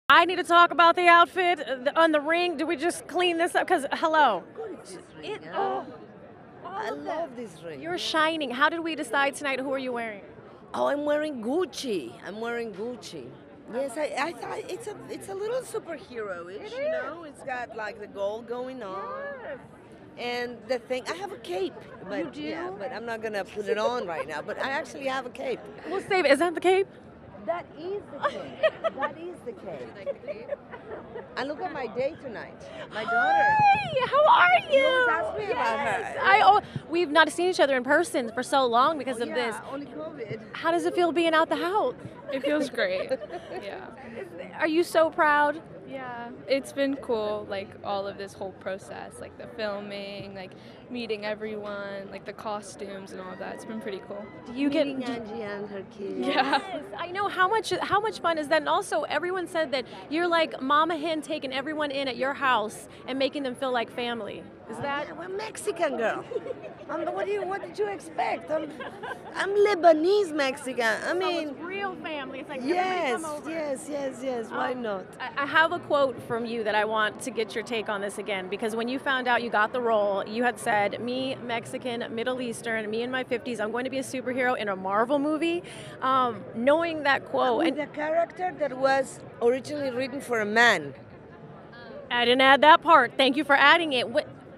I need to talk about the outfit on the ring. Do we just clean this up? Because, hello. It, oh, I love this ring. You're shining. How did we decide tonight who are you wearing? Oh, I'm wearing Gucci. I'm wearing Gucci. Yes, I thought it's a little superhero-ish, you know? It's got like the gold going on. Yes. And the thing, I have a cape. But, You do? Yeah, but I'm not going to put it on right now. But I actually have a cape. We'll save it. Is that the cape? That is the cape. That is the cape. And look at my day tonight. My daughter. Hi, how are you? You always ask me about her. We've not seen each other in person for so long because of this. Only COVID. How does it feel being out the house? It feels great. Yeah. Are you so proud? Yeah. It's been cool, like all of this whole process, like the filming, like meeting everyone, like the costumes and all of that. It's been pretty cool. Do you get Meeting Angie and her kids. Yeah. Yes, I know how much fun is that, and also everyone said that you're like Mama Hen taking everyone in at your house and making them feel like family. Is that? Yeah, we're Mexican, girl. What did you expect? I'm Lebanese Mexican. I mean, it's real family. It's like yes, everybody come over. yes. Why not? I have a quote from you that I want to get your take on this again, because when you found out you got the role, you had said, me, Mexican, Middle Eastern, me in my 50s, I'm going to be a superhero in a Marvel movie. Knowing that quote. And the character that was originally written for a man. I didn't add that part. Thank you for adding it.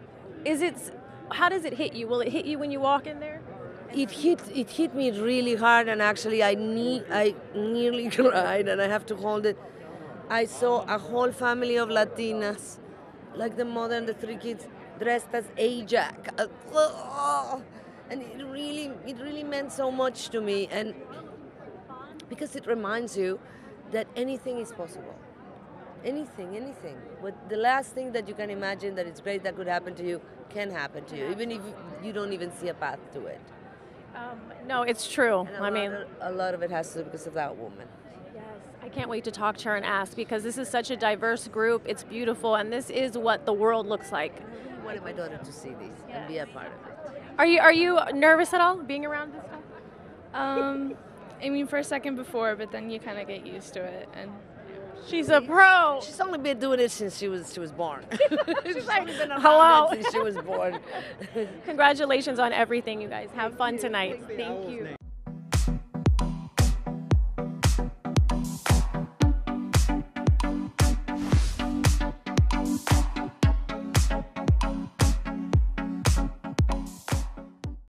How does it hit you? Will it hit you when you walk in there? It hit me really hard, and actually I nearly cried, and I have to hold it. I saw a whole family of Latinas, like the mother and the three kids, dressed as Ajak. And it really meant so much to me, and because it reminds you that anything is possible. Anything. But the last thing that you can imagine that it's great that could happen to you can happen to you, even if you don't even see a path to it. No, it's true. And a lot of it has to do because of that woman. Yes, I can't wait to talk to her and ask, because this is such a diverse group. It's beautiful, and this is what the world looks like. I wanted my daughter to see this and be a part of it. Are you nervous at all being around this stuff? I mean, for a second before, but then you kind of get used to it. And She's a pro. She's only been doing it since she was born. She's like, only been around hello. it since she was born. Congratulations on everything, you guys. Have fun tonight. Thank you.